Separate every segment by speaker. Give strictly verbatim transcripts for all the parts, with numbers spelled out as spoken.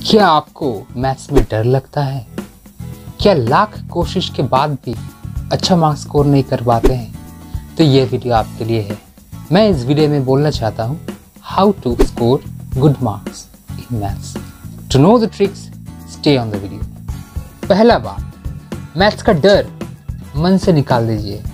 Speaker 1: क्या आपको मैथ्स में डर लगता है? क्या लाख कोशिश के बाद भी अच्छा मार्क्स स्कोर नहीं कर पाते हैं? तो ये वीडियो आपके लिए है। मैं इस वीडियो में बोलना चाहता हूँ how to score good marks in maths. To know the tricks, stay on the video. पहला बात, मैथ्स का डर मन से निकाल दीजिए।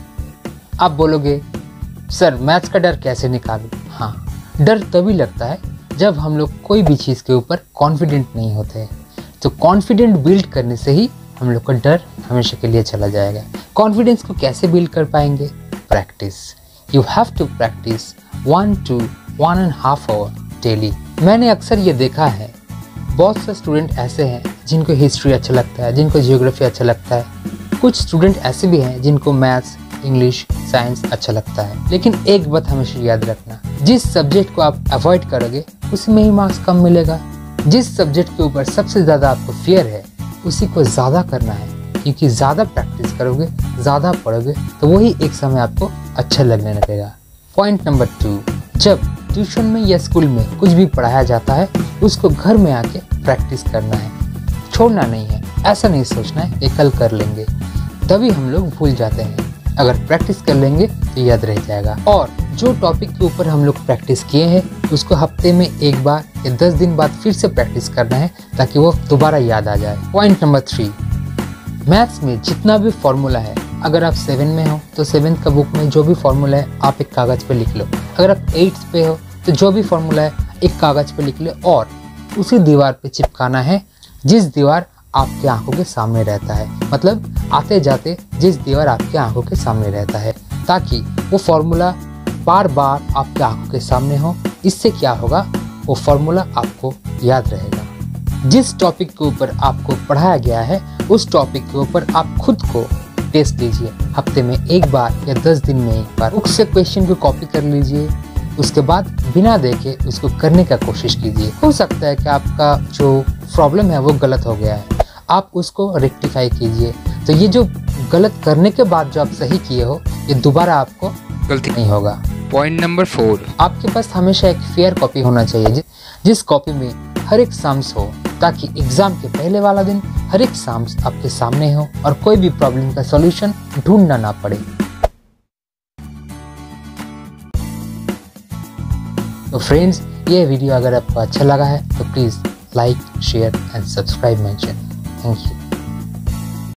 Speaker 1: आप बोलोगे सर मैथ्स का डर कैसे निकालूं? हाँ, डर तभी लगता है जब हम लोग कोई भी चीज़ के ऊपर कॉन्फिडेंट नहीं होते हैं। तो कॉन्फिडेंट बिल्ड करने से ही हम लोग का डर हमेशा के लिए चला जाएगा। कॉन्फिडेंस को कैसे बिल्ड कर पाएंगे? Practice. You have to practice one to one and half hour daily. मैंने अक्सर ये देखा है, बहुत से स्टूडेंट ऐसे हैं जिनको हिस्ट्री अच्छा लगता है, जिनको जियोग्राफी अच्छा लगता है। कुछ स्टूडेंट ऐसे भी हैं जिनको मैथ्स, इंग्लिश, साइंस अच्छा लगता है। लेकिन एक बात हमेशा याद रखना, जिस सब्जेक्ट को आप अवॉइड करोगे उसी में ही मार्क्स कम मिलेगा। जिस सब्जेक्ट के ऊपर सबसे ज़्यादा आपको फियर है उसी को ज़्यादा करना है, क्योंकि ज़्यादा प्रैक्टिस करोगे, ज़्यादा पढ़ोगे तो वही एक समय आपको अच्छा लगने लगेगा। पॉइंट नंबर टू, जब ट्यूशन में या स्कूल में कुछ भी पढ़ाया जाता है उसको घर में आके प्रैक्टिस करना है, छोड़ना नहीं है। ऐसा नहीं सोचना है कि कल कर लेंगे, तभी हम लोग भूल जाते हैं। अगर प्रैक्टिस कर लेंगे तो याद रह जाएगा। और जो टॉपिक के ऊपर हम लोग प्रैक्टिस किए हैं उसको हफ्ते में एक बार या दस दिन बाद फिर से प्रैक्टिस करना है ताकि वो दोबारा याद आ जाए। पॉइंट नंबर थ्री, मैथ्स में जितना भी फॉर्मूला है, अगर आप सेवन में हो तो सेवेंथ का बुक में जो भी फॉर्मूला है आप एक कागज़ पे लिख लो। अगर आप एट्थ पे हो तो जो भी फॉर्मूला है एक कागज़ पे लिख लो और उसी दीवार पे चिपकाना है जिस दीवार आपके आंखों के सामने रहता है। मतलब आते जाते जिस दीवार आपके आंखों के सामने रहता है, ताकि वो फॉर्मूला बार बार आपके आंखों के सामने हो। इससे क्या होगा, वो फॉर्मूला आपको याद रहेगा। जिस टॉपिक के ऊपर आपको पढ़ाया गया है उस टॉपिक के ऊपर आप खुद को टेस्ट लीजिए। हफ्ते में एक बार या दस दिन में एक बार उससे क्वेश्चन को कॉपी कर लीजिए। उसके बाद बिना देखे उसको करने का कोशिश कीजिए। हो सकता है कि आपका जो प्रॉब्लम है वो गलत हो गया है, आप उसको रेक्टिफाई कीजिए। तो ये जो गलत करने के बाद जो आप सही किए हो, ये दोबारा आपको गलती नहीं होगा।
Speaker 2: पॉइंट नंबर फोर,
Speaker 1: आपके पास हमेशा एक फेयर कॉपी होना चाहिए, जि, जिस कॉपी में हर एक सम्स हो, ताकि एग्जाम के पहले वाला दिन हर एक सम्स आपके सामने हो और कोई भी प्रॉब्लम का सॉल्यूशन ढूंढना ना पड़े। तो फ्रेंड्स, ये वीडियो अगर आपको अच्छा लगा है तो please like, share and subscribe my channel. Thank you.